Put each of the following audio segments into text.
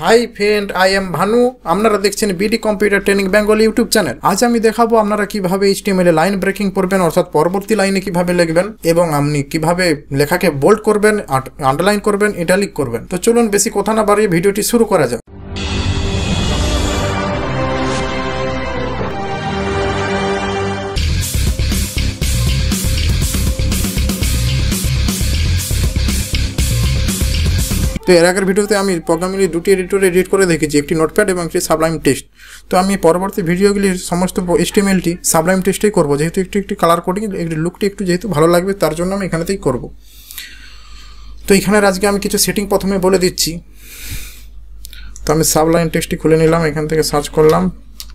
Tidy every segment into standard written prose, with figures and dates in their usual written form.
High friend, I am Bhanu. আপনারা দেখছেন BD computer training Bengali YouTube channel. আজ আমি দেখাবো আপনারা কিভাবে এইচটিএমএল এ লাইন ব্রেকিং করবেন, অর্থাৎ পরবর্তী লাইনে কিভাবে লিখবেন এবং আপনি কিভাবে লেখাকে বোল্ড করবেন, আন্ডারলাইন করবেন, ইটালিক করবেন। তো চলুন বেশি কথা না বাড়িয়ে ভিডিওটি শুরু করা যাক। তো এর আগের ভিডিওতে আমি প্রোগ্রামিংয়ে দুটি এডিটর এডিট করে দেখেছি, একটি নোটপ্যাড এবং একটি সাবলাইম টেক্সট। তো আমি পরবর্তী ভিডিওগুলির সমস্ত এইচটিএমএলটি সাবলাইম টেক্সটেই করবো, যেহেতু একটি কালার কোডিং লুকটি একটু যেহেতু ভালো লাগবে, তার জন্য আমি এখানেতেই করব। তো এখানের আজকে আমি কিছু সেটিং প্রথমে বলে দিচ্ছি। তো আমি সাবলাইম টেক্সটটি খুলে নিলাম, এখান থেকে সার্চ করলাম।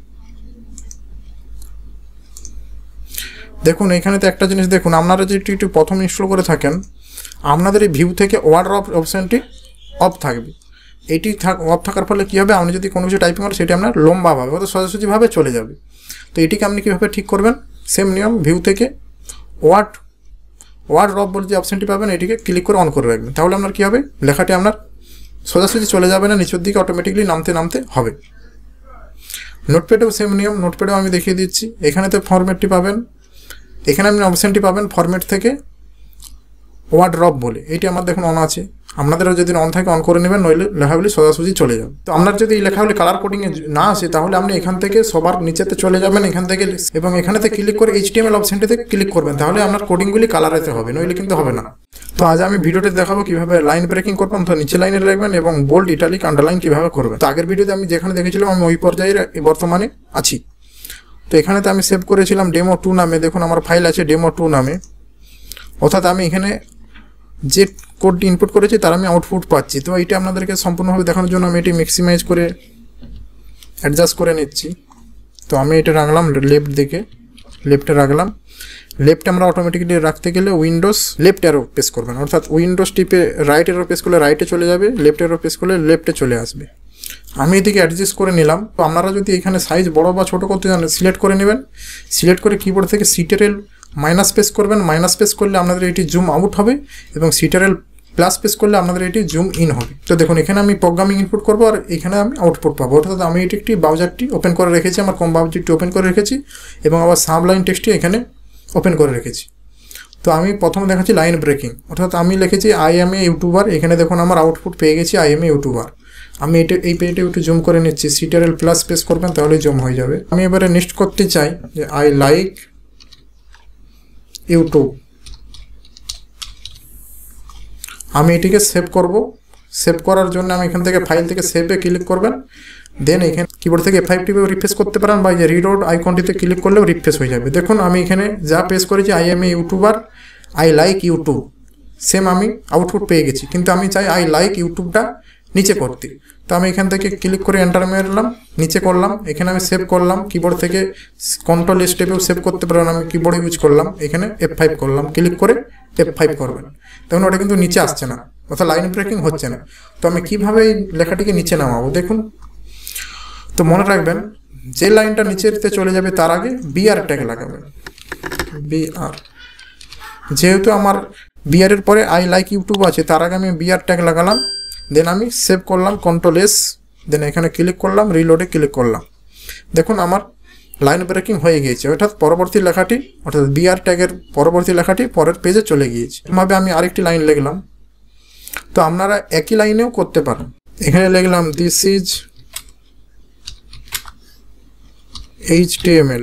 দেখুন এখানেতে একটা জিনিস দেখুন, আপনারা যদি একটু প্রথম ইনস্টল করে থাকেন, আপনাদের এই ভিউ থেকে ওয়ার্ড অপশানটি অফ থাকবে। এইটি অফ থাকার ফলে কী হবে, আপনি যদি কোনো কিছু টাইপিং করেন সেটি আপনার লম্বাভাবে অর্থাৎ সোজাসুজিভাবে চলে যাবে। তো এটিকে আপনি কীভাবে ঠিক করবেন, সেম নিয়ম, ভিউ থেকে ওয়ার্ড অফ বলে যে অপশানটি পাবেন, এটিকে ক্লিক করে অন করে রাখবেন। তাহলে আপনার কী হবে, লেখাটি আপনার সোজাসুজি চলে যাবে না, নিচের দিকে অটোমেটিকলি নামতে হবে। নোটপ্যাডেও সেম নিয়ম, নোটপ্যাডেও আমি দেখিয়ে দিচ্ছি। এখানেতে ফরম্যাটটি পাবেন, এখানে আপনি অপশানটি পাবেন ফরম্যাট থেকে ওয়ার্ড ড্রপ বলে, এইটি আমার দেখুন অন আছে। আপনাদেরও যদি অন থাকে অন করে নেবেন, নইলে লেখাগুলি সোজাসুজি চলে যাবে। তো আপনার যদি এই লেখাগুলি কালার কোডিংয়ে না আসে, তাহলে আপনি এখান থেকে সবার নিচেতে চলে যাবেন, এখান থেকে এবং এখানেতে ক্লিক করে এইচটিএমএল অপশানটিতে ক্লিক করবেন, তাহলে আপনার কোডিংগুলি কালারেতে হবে, নইলে কিন্তু হবে না। তো আজ আমি ভিডিওতে দেখাবো কিভাবে লাইন ব্রেকিং করবেন, তো নিচে লাইনে লিখবেন এবং বোল্ড, ইটালিক, আন্ডারলাইন কীভাবে করবেন। তো আগের ভিডিওতে আমি যেখানে দেখেছিলাম আমি ওই পর্যায়ে বর্তমানে আছি। তো এখানেতে আমি সেভ করেছিলাম ডেমো2 নামে। দেখুন আমার ফাইল আছে ডেমো2 নামে, অর্থাৎ আমি এখানে যে কোডটি ইনপুট করেছি তার আমি আউটপুট পাচ্ছি। তো এইটা আপনাদেরকে সম্পূর্ণভাবে দেখানোর জন্য আমি এটি ম্যাক্সিমাইজ করে অ্যাডজাস্ট করে নিচ্ছি। তো আমি এটা রাখলাম লেফটে রাখলাম। লেফটে আমরা অটোমেটিক্যালি রাখতে গেলে উইন্ডোজ লেফট অ্যারো প্রেস করবেন, অর্থাৎ উইন্ডোজ টিপে রাইট অ্যারো প্রেস করলে রাইটে চলে যাবে, লেফট অ্যারো প্রেস করলে লেফটে চলে আসবে। আমি এদিকে অ্যাডজাস্ট করে নিলাম। তো আপনারা যদি এখানে সাইজ বড় বা ছোটো করতে জানেন, সিলেক্ট করে নেবেন। সিলেক্ট করে কিবোর্ড থেকে সিটারেল মাইনাস প্রেস করবেন। মাইনাস প্রেস করলে আপনাদের এটি জুম আউট হবে এবং সিটারেল প্লাস প্রেস করলে আপনাদের এটি জুম ইন হবে। তো দেখুন এখানে আমি প্রোগ্রামিং ইনপুট করবো আর এখানে আমি আউটপুট পাবো, অর্থাৎ আমি এটি একটি ব্রাউজারটি ওপেন করে রেখেছি, আমার কম ব্রাউজারটি ওপেন করে রেখেছি এবং আবার সাবলাইন টেক্সটটি এখানে ওপেন করে রেখেছি। তো আমি প্রথমে দেখাচ্ছি লাইন ব্রেকিং, অর্থাৎ আমি লিখেছি আই এম এ ইউটিউবার। এখানে দেখুন আমার আউটপুট পেয়ে গেছি আই এম এ ইউটিউবার। আমি এই পেজটা একটু জুম করে নিচ্ছি, সিটারেল প্লাস প্রেস করবেন তাহলে জুম হয়ে যাবে। আমি এবারে নেক্সট করতে চাই যে আই লাইক ইউটিউব। আমি এটিকে সেভ করব। সেভ করার জন্য আমি এখান থেকে ফাইল থেকে সেভে ক্লিক করবেন, দেন এখানে কিবোর্ড থেকে F5 টিপেও রিফ্রেশ করতে পারেন বা যে রিলোড আইকনটিতে ক্লিক করলেও রিফ্রেশ হয়ে যাবে। দেখুন আমি এখানে যা প্রেস করেছি I am a YouTuber, I like YouTube, same আমি আউটপুট পেয়ে গেছি। কিন্তু আমি চাই আই লাইক ইউটিউবটা নিচে করতে। তো আমি এখান থেকে ক্লিক করে এন্টার মারলাম, নিচে করলাম। এখানে আমি সেভ করলাম, কিবোর্ড থেকে কন্ট্রোল স্টেপেও সেভ করতে পারেন, আমি কিবোর্ড ইউজ করলাম। এখানে F5 করলাম, ক্লিক করে F5 করবেন। দেখুন ওটা কিন্তু নিচে আসছে না, অর্থাৎ লাইন ব্রেকিং হচ্ছে না। তো আমি কীভাবে এই লেখাটিকে নিচে নামাবো দেখুন। তো মনে রাখবেন যে লাইনটা নিচেতে চলে যাবে তার আগে বিআর ট্যাগ লাগাবেন। বিআর, যেহেতু আমার বিআরের পরে আই লাইক ইউটিউব আছে, তার আগে আমি বিআর ট্যাগ লাগালাম। দেন আমি সেভ করলাম, কন্ট্রোল এস, দেন এখানে ক্লিক করলাম, রিলোডে ক্লিক করলাম। দেখুন আমার লাইন ব্রেকিং হয়ে গিয়েছে, অর্থাৎ পরবর্তী লেখাটি, অর্থাৎ বিআর ট্যাগের পরবর্তী লেখাটি পরের পেজে চলে গিয়েছে। এভাবে আমি আরেকটি লাইন লিখলাম। তো আপনারা একই লাইনেও করতে পারেন। এখানে লিখলাম দিস ইজ HTML।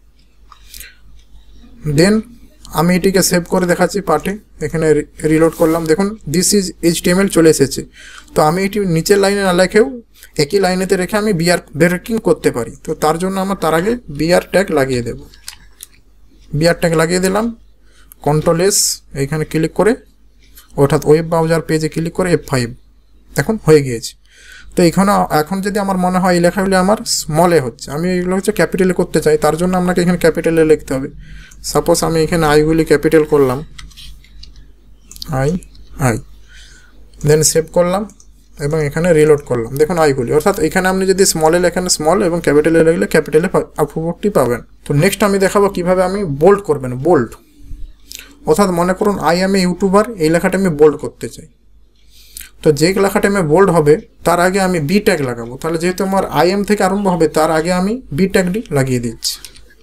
দেন আমি এটিকে সেভ করে দেখাচ্ছি পার্টে, এখানে রিলোড করলাম। দেখুন দিস ইজ HTML চলে এসেছে। তো আমি এটি নিচের লাইনে না লেখেও একই লাইনেতে রেখে আমি বিআর ব্রেকিং করতে পারি। তো তার জন্য আমার তার আগে বিআর ট্যাগ লাগিয়ে দেব। বিআর ট্যাগ লাগিয়ে দিলাম, কন্ট্রোল এস, এইখানে ক্লিক করে অর্থাৎ ওয়েব ব্রাউজার পেজে ক্লিক করে F5। এখন হয়ে গিয়েছে। তো এখন যদি আমার মনে হয় এই লেখাগুলি আমার স্মলে হচ্ছে, আমি এগুলো হচ্ছে ক্যাপিটালে করতে চাই, তার জন্য আপনাকে এখানে ক্যাপিটালে লিখতে হবে। সাপোজ আমি এখানে আইগুলি ক্যাপিটাল করলাম, আই, দেন সেভ করলাম এবং এখানে রিলোড করলাম। দেখুন আইগুলি, অর্থাৎ এখানে আপনি যদি স্মলে লেখেন স্মল এবং ক্যাপিটালে লিখলে ক্যাপিটালে আউটপুটটি পাবেন। তো নেক্সট আমি দেখাবো কিভাবে আমি বোল্ড করবেন, বোল্ড, অর্থাৎ মনে করুন আই এম এ ইউটিউবার, এই লেখাটা আমি বোল্ড করতে চাই। তো যে লেখাটা আমি বোল্ড হবে তার আগে আমি বি ট্যাগ লাগাবো। তাহলে যেহেতু আমার আইএম থেকে আরম্ভ হবে তার আগে আমি বি ট্যাগটি লাগিয়ে দিচ্ছি।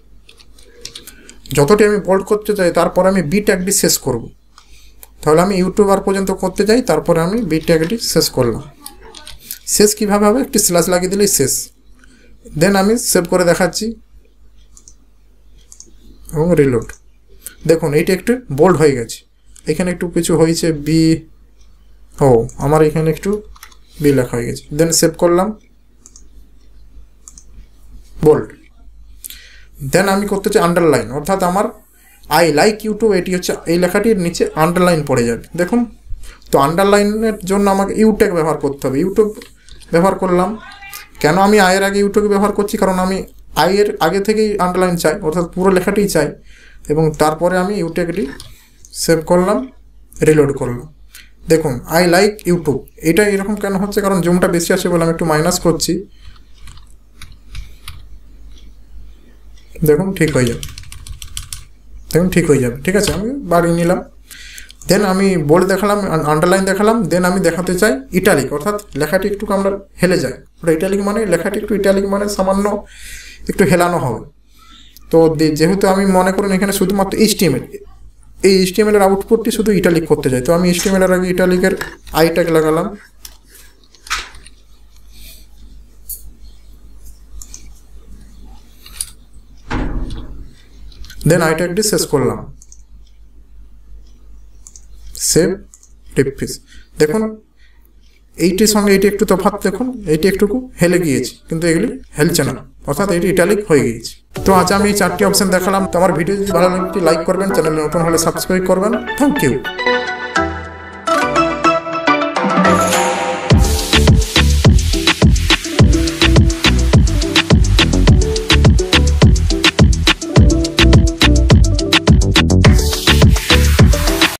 যতটি আমি বোল্ড করতে চাই তারপর আমি বি ট্যাগটি শেষ করব। তাহলে আমি ইউটিউবার পর্যন্ত করতে যাই, তারপরে আমি বি ট্যাগটি শেষ করলাম। শেষ কীভাবে হবে, একটি স্ল্যাশ লাগিয়ে দিলেই শেষ। দেন আমি সেভ করে দেখাচ্ছি এবং রিলোড। দেখুন এইটা একটু বোল্ড হয়ে গেছে, এখানে একটু কিছু হয়েছে বি, আমার এখানে একটু বি লেখা হয়ে গেছে। দেন সেভ করলাম, বোল্ড। দেন আমি করতে চাই আন্ডারলাইন, অর্থাৎ আমার আই লাইক ইউটিউব এটি হচ্ছে এই লেখাটির নিচে আন্ডারলাইন পড়ে যাবে। দেখুন, তো আন্ডারলাইনের জন্য আমাকে ইউট্যাগ ব্যবহার করতে হবে। ইউটিউব ব্যবহার করলাম। কেন আমি আয়ের আগে ইউটিউব ব্যবহার করছি, কারণ আমি আয়ের আগে থেকেই আন্ডারলাইন চাই, অর্থাৎ পুরো লেখাটিই চাই। এবং তারপরে আমি ইউট্যাগটি সেভ করলাম, রিলোড করলাম। দেখুন আই লাইক ইউটিউব, এটা এরকম কেন হচ্ছে, কারণ জুমটা বেশি আছে বলে আমি একটু মাইনাস করছি। দেখুন ঠিক হয়ে যাবে, ঠিক আছে। আমি বাড়িয়ে নিলাম। দেন আমি বোল্ড দেখালাম, আন্ডারলাইন দেখালাম। দেন আমি দেখাতে চাই ইটালিক, অর্থাৎ লেখাটি একটু আমরা হেলে যায়। ওটা ইটালিক মানে লেখাটি একটু ইটালিক মানে সামান্য একটু হেলানো হবে। তো যেহেতু আমি মনে করুন এখানে শুধুমাত্র HTML, এই HTML এর আউটপুটটি শুধু ইটালিক করতে চাই, তো আমি HTML এর আগে ইটালিকের আই ট্যাগ লাগালাম। দেন আই ট্যাগটি শেষ করলাম, সেভ, রিফ্রেশ। দেখুন এইটির সঙ্গে এটি একটু তফাৎ, দেখুন এইটি একটুকু হেলে গিয়েছে, কিন্তু এগুলি হেলছে না, অর্থাৎ এটি ইটালিক হয়ে গিয়েছে। তো আজ আমি এই 4টি অপশন দেখালাম। তো আমার ভিডিও যদি ভালো লাগে লাইক করবেন, চ্যানেলে নতুন হলে সাবস্ক্রাইব করবেন। Thank you.